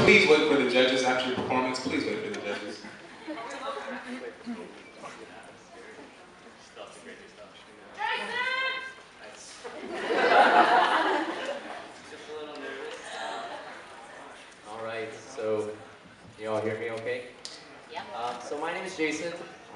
Please wait for the judges after your performance. Please wait for the judges. All right, so you all hear me okay? Yeah. So my name is Jason.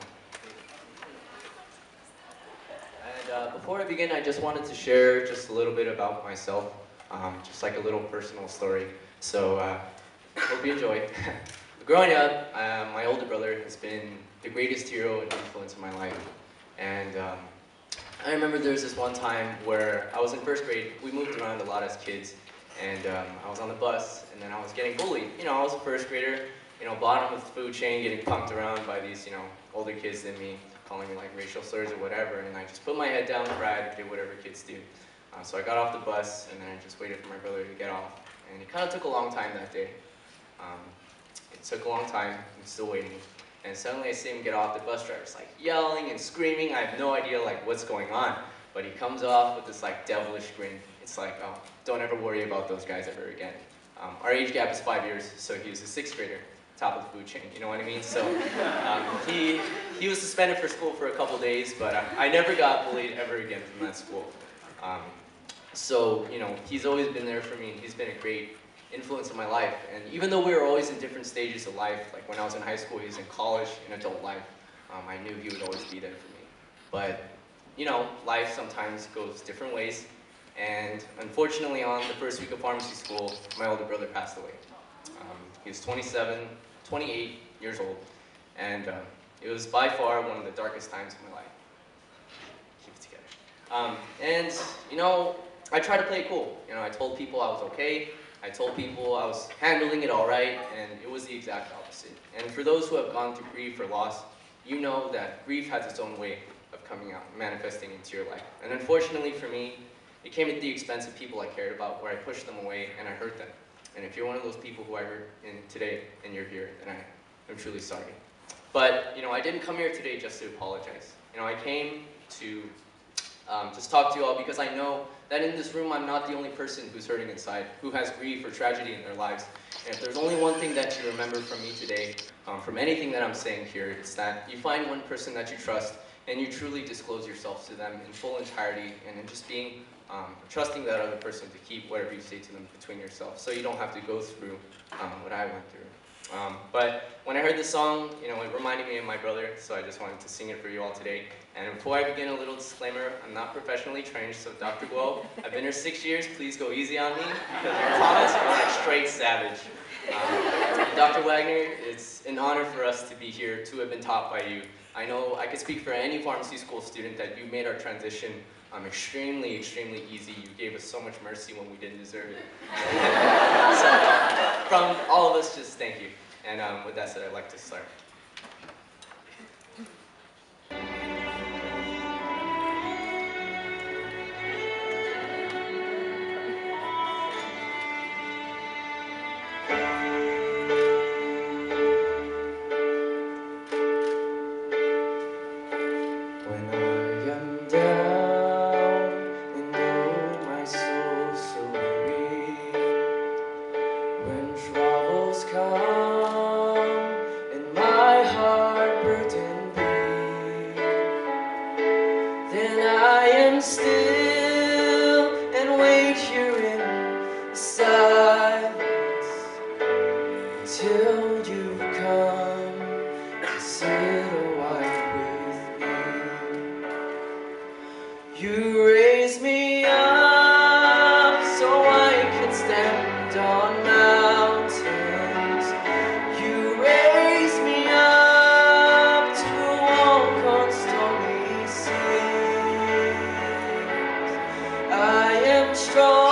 And before I begin, I just wanted to share just a little bit about myself, just like a little personal story. So hope you enjoy. Growing up, my older brother has been the greatest hero and influence in my life. And I remember there was this one time where I was in first grade. We moved around a lot as kids, and I was on the bus, and then I was getting bullied. You know, I was a first grader, you know, bottom of the food chain, getting punked around by these, you know, older kids than me, calling me like racial slurs or whatever, and I just put my head down, cried, did whatever kids do. So I got off the bus, and then I just waited for my brother to get off, and it kind of took a long time that day. It took a long time, I'm still waiting, and suddenly I see him get off. The bus driver's like yelling and screaming. I have no idea like what's going on, but he comes off with this like devilish grin. It's like, oh, don't ever worry about those guys ever again. Our age gap is 5 years, so he was a sixth grader, top of the food chain, you know what I mean? So he was suspended for school for a couple days, but I never got bullied ever again from that school. So, you know, he's always been there for me. He's been a great influence in my life. And even though we were always in different stages of life, like when I was in high school, he was in college, in adult life, I knew he would always be there for me. But, you know, life sometimes goes different ways. And unfortunately, on the first week of pharmacy school, my older brother passed away. He was 28 years old. And it was by far one of the darkest times of my life. Keep it together. And, you know, I tried to play it cool. You know, I told people I was okay. I told people I was handling it all right, and it was the exact opposite. And for those who have gone through grief or loss, you know that grief has its own way of coming out, manifesting into your life. And unfortunately for me, it came at the expense of people I cared about, where I pushed them away and I hurt them. And if you're one of those people who I hurt today and you're here, then I'm truly sorry. But, you know, I didn't come here today just to apologize. You know, I came to just talk to you all because I know that in this room I'm not the only person who's hurting inside, who has grief or tragedy in their lives. And if there's only one thing that you remember from me today, from anything that I'm saying here, it's that you find one person that you trust and you truly disclose yourself to them in full entirety, and in just being trusting that other person to keep whatever you say to them between yourself, so you don't have to go through what I went through. But when I heard this song, you know, it reminded me of my brother, so I just wanted to sing it for you all today. And before I begin, a little disclaimer: I'm not professionally trained, so Dr. Guo, I've been here 6 years. Please go easy on me, because your comments are like straight savage. Dr. Wagner, it's an honor for us to be here, to have been taught by you. I know I could speak for any pharmacy school student that you made our transition extremely, extremely easy. You gave us so much mercy when we didn't deserve it. So, from all of us, just thank you. And with that said, I'd like to start. When I am down and oh my soul so weak, when troubles come and my heart burdened be, then I am still and wait here in silence until you come to sit a while with me. You raise me up so I can stand on mountains. You raise me up to walk on stormy seas. I am strong.